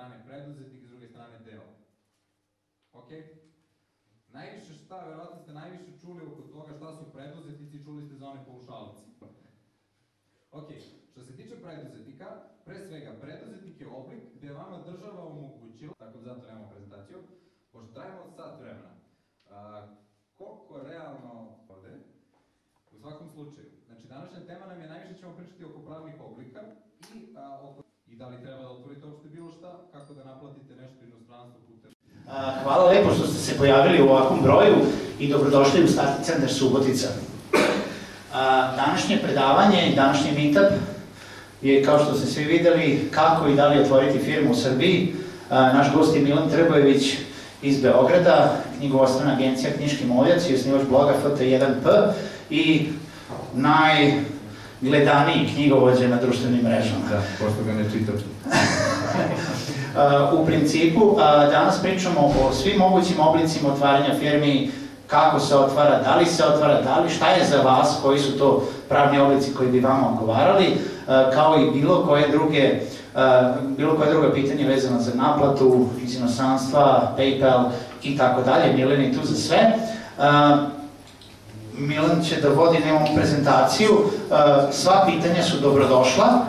strane preduzetnik i s druge strane deo. Ok? Najviše šta, verovatno ste najviše čuli oko toga šta su preduzetnici, čuli ste za one paušalci. Ok, što se tiče preduzetnika, pre svega, preduzetnik je oblik gde vama država omogućila, tako da zato nemamo prezentaciju, pošto trajimo od sat vremena. Koliko realno ovde, u svakom slučaju, znači današnja tema nam je, najviše ćemo pričati oko pravnih oblika i da li treba da otvorite uopšte bilo šta, kako da naplatite nešto u inostranstvu putem. Hvala lepo što ste se pojavili u ovakvom broju i dobrodošli u Starting Centar Subotica. Današnje predavanje i današnji meetup je, kao što ste svi videli, kako i da li otvoriti firmu u Srbiji. Naš gost je Milan Trbojević iz Beograda, knjigovodstvena agencija Knjiški moljac i osnivač bloga FT1P i najgledaniji knjigovođa na društvenim mrežama. Da, pošto ga ne čitam. U principu, danas pričamo o svim mogućim oblicima otvaranja firmi, kako se otvara, da li, šta je za vas, koji su to pravni oblici koji bi vama odgovarali, kao i bilo koje druga pitanje vezano za naplatu iz inostranstva, PayPal i tako dalje. Milan je tu za sve. Milan će da vodi ovu prezentaciju. Sva pitanja su dobrodošla,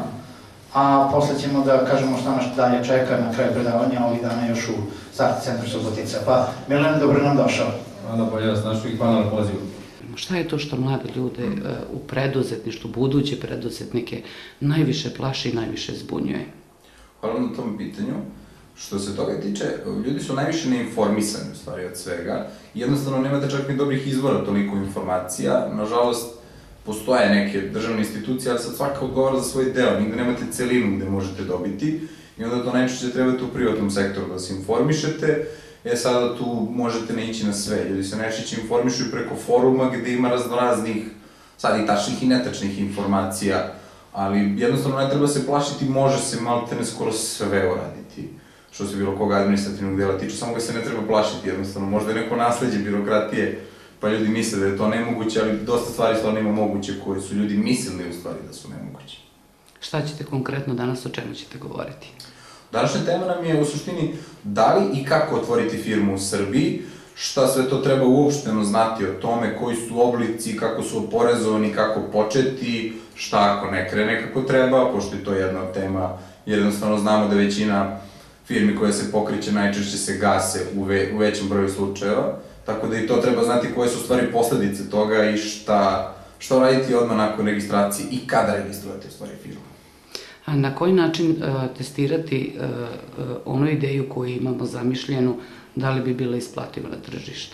a posle ćemo da kažemo šta nas dalje čeka na kraju predavanja ovih dana još u Starting Centru Subotica. Pa, Milan, dobro nam došao. Hvala, bolje vas našao i hvala na pozivu. Šta je to što mlade ljude u preduzetništvu, buduće preduzetnike, najviše plaši i najviše zbunjuje? Hvala na tom pitanju. Što se toga tiče, ljudi su najviše neinformisani u stvari od svega. Jednostavno nemate čak ni dobrih izvora toliko informacija. Nažalost, postoje neke državne institucije, ali sad svaka odgovara za svoj deo, nigde nemate celinu gde možete dobiti i onda to najčešće trebate u privatnom sektoru da se informišete. Sada tu možete naići na sve, ljudi se najčešće informišu preko foruma gde ima raznih, sad i tačnih i netačnih informacija, ali jednostavno ne treba se plašiti, može se maltene skoro sve uraditi, što se bilo koga administrativnog dela tiče, samo ga se ne treba plašiti, jednostavno možda je neko nasleđe birokratije, pa ljudi misle da je to nemoguće, ali dosta stvari stvarno ima moguće koje su ljudi mislili u stvari da su nemoguće. Šta ćete konkretno danas, o čemu ćete govoriti? Današnja tema nam je u suštini da li i kako otvoriti firmu u Srbiji, šta sve to treba uopšteno znati o tome, koji su oblici, kako su oporezovani, kako početi, šta ako ne krene kako treba, pošto je to jedna od tema, jer jednostavno znamo da većina firmi koja se pokreće najčešće se gase u većem broju slučajeva, tako da i to treba znati koje su stvari posledice toga i šta raditi odmah nakon registracije i kada registrujete u stvari firmu. A na koji način testirati onu ideju koju imamo zamišljenu, da li bi bila isplativa na tržištu?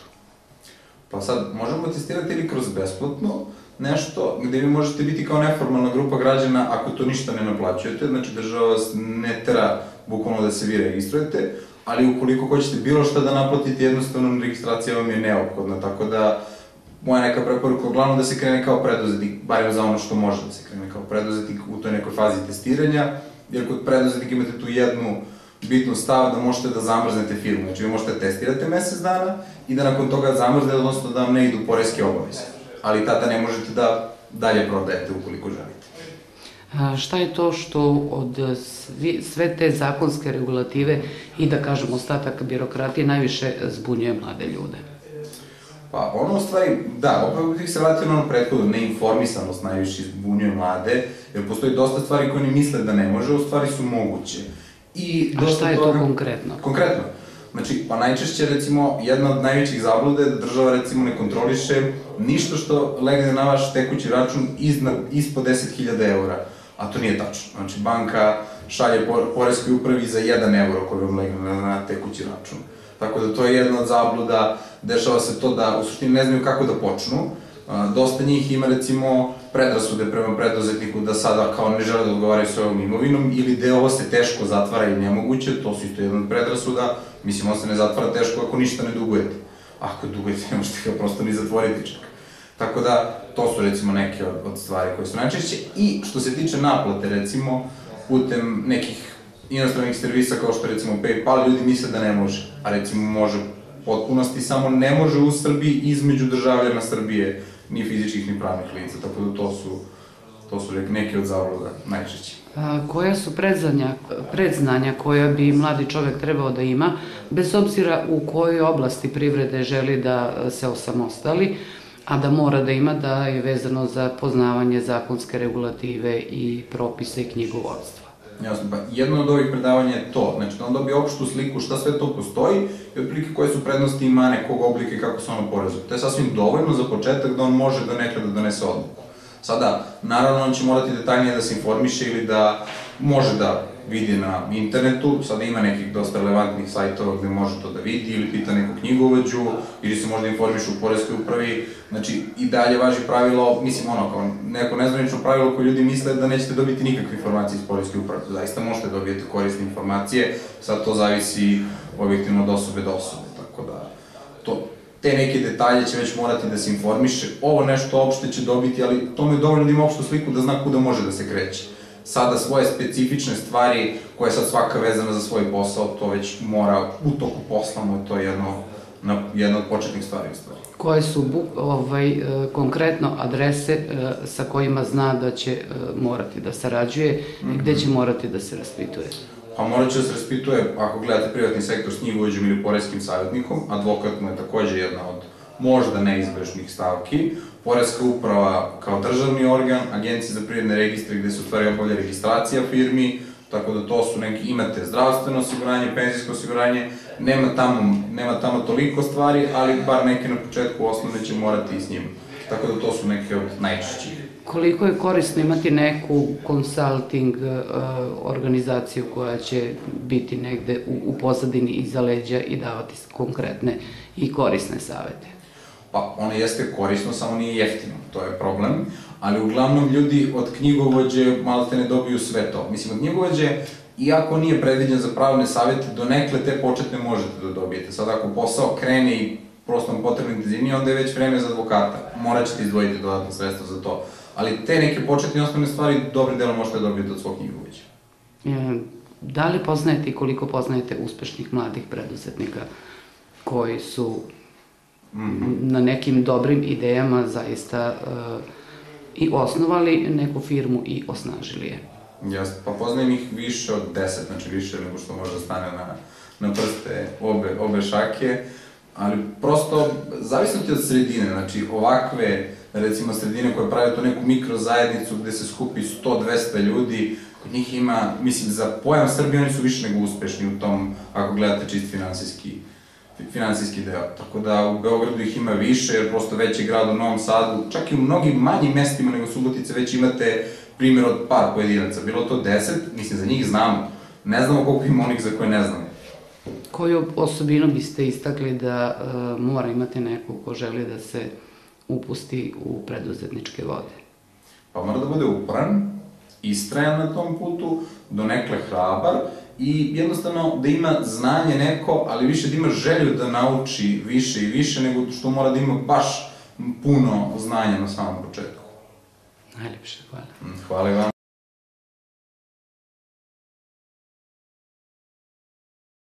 Pa sad, možemo testirati ili kroz besplatno nešto gde vi možete biti kao neformalna grupa građana ako to ništa ne naplaćujete, znači država vas ne tera bukvalno da se vi registrujete, ali ukoliko hoćete bilo šta da naplatite, jednostavno registracija vam je neophodna, tako da moja neka preporuka uglavnom da se krene kao preduzetnik, barem za ono što može da se krene kao preduzetnik u toj nekoj fazi testiranja, jer kod preduzetnika imate tu jednu bitnu stav da možete da zamrznete firmu, znači vi možete da testirate mesec dana i da nakon toga zamrznete, odnosno da vam ne idu poreske obaveze, ali tada ne možete da dalje prodajete ukoliko želite. Šta je to što od sve te zakonske regulative i da kažem ostatak birokratije najviše zbunjuje mlade ljude? Pa ono u stvari, da, opet bih se vratio na ono prethodno, neinformisanost najviše zbunjuje mlade, jer postoji dosta stvari koje ne misle da ne može, u stvari su moguće. A šta je to konkretno? Konkretno? Znači, pa najčešće, recimo, jedna od najvećih zabluda je da država, recimo, ne kontroliše ništa što legne na vaš tekući račun ispod 10.000 eura, a to nije tačno. Znači, banka šalje poreskoj upravi za 1 euro koji vam legne na tekući račun. Tako da to je jedna od zabluda, dešava se to da u suštini ne znaju kako da počnu. Dosta njih ima recimo predrasude prema preduzetniku da sada kao ne žele da odgovaraju svojom imovinom ili da ovo se teško zatvara i nemoguće, to su isto jedna od predrasuda, mislim ovo se ne zatvara teško ako ništa ne dugujete. Ako dugujete ne možete ga prosto ni zatvoriti čak. Tako da to su recimo neke od stvari koje su najčešće i što se tiče naplate recimo putem nekih inostranih servisa kao što recimo PayPal, ljudi misle da ne može, a recimo može potpunosti, samo ne može u Srbiji između državljana Srbije, ni fizičkih ni pravnih lica, tako da to su To su neke od zabluda, najčešće. Koja su predznanja koja bi mladi čovek trebao da ima, bez obzira u kojoj oblasti privrede želi da se osamostali, a da mora da ima da je vezano za poznavanje zakonske regulative i propise i knjigovodstva? Jasno, pa jedno od ovih predavanja je to, znači da on dobije opštu sliku šta sve to postoji i otprilike koje su prednosti i mane kog oblika i kako se ono porezuje. To je sasvim dovoljno za početak da on može da nekada donese odluku. Sada, naravno, on će morati detaljnije da se informiše ili da može da vidi na internetu, sada ima nekih dosta relevantnih sajtova gde može to da vidi ili pita nekog knjigovođu ili se možda informiše u poreskoj upravi, znači i dalje važi pravilo, mislim ono kao neko nezvanično pravilo koje ljudi misle da nećete dobiti nikakve informacije iz poreske uprave, zaista možete dobijete korisne informacije, sad to zavisi objektivno od osobe do osobe, tako da te neke detalje će već morati da se informiše, ovo nešto opšte će dobiti, ali to mu je dovoljno da ima opštu sliku da zna kuda može da se kreće. Sada svoje specifične stvari, koje je sad svaka vezana za svoj posao, to već mora u toku posla, to je jedna od početnih stvari u stvari. Koje su konkretno adrese sa kojima zna da će morati da sarađuje i gde će morati da se raspituje? Pa morat će da se raspituje, ako gledate privatni sektor s knjigovođom ili poreskim savjetnikom, advokat mu je takođe jedna od možda neizbežnih stavki, poreska uprava kao državni organ, agencije za privredne registre gde se u stvari obavlja registracija firmi, tako da to su neki, imate zdravstveno osiguranje, penzijsko osiguranje, nema tamo toliko stvari, ali bar neke na početku osnovne će morati i s njim. Tako da to su neke od najčešćih. Koliko je korisno imati neku konsulting organizaciju koja će biti negde u pozadini iza leđa i davati konkretne i korisne savete? Pa, ono jeste korisno, samo nije jeftino, to je problem, ali uglavnom ljudi od knjigovođe malo te ne dobiju sve to. Mislim, od knjigovođe, iako nije predviđen za pravne savete, donekle te početne možete da dobijete. Sad, ako posao krene i prosto vam potrebno intenzivnije, onda je već vreme za advokata. Morat ćete izdvojiti dodatno sredstva za to. Ali te neke početne osnovne stvari dobrim delom možete da dobijete od svog knjigovođa. Da li poznajete i koliko poznajete uspešnih mladih preduzetnika koji su na nekim dobrim idejama zaista i osnovali neku firmu i osnažili je? Jasno, pa poznajem ih više od 10, znači više nego što može da stane na prste obe šake, ali prosto zavisno ti od sredine, znači ovakve recimo sredine koje prave tu neku mikrozajednicu gde se skupi 100-200 ljudi, kod njih ima, mislim, za pojam Srbije oni su više nego uspešni u tom, ako gledate čist finansijski deo. Tako da u Beogradu ih ima više, jer prosto veći grad u Novom Sadu, čak i u mnogim manjim mestima nego Subotice već imate primjer od par pojedinaca. Bilo to 10, mislim, za njih znamo. Ne znamo koliko ima onih za koje ne znamo. Koju osobinu biste istakli da mora imati neko ko želi da se upusti u preduzetničke vode? Pa mora da bude uporan, istrajan na tom putu, donekle hrabar i jednostavno da ima znanje neko, ali više da ima želju da nauči više i više nego što mora da ima baš puno znanja na samom početku. Najlepše, hvala. Hvala i vam.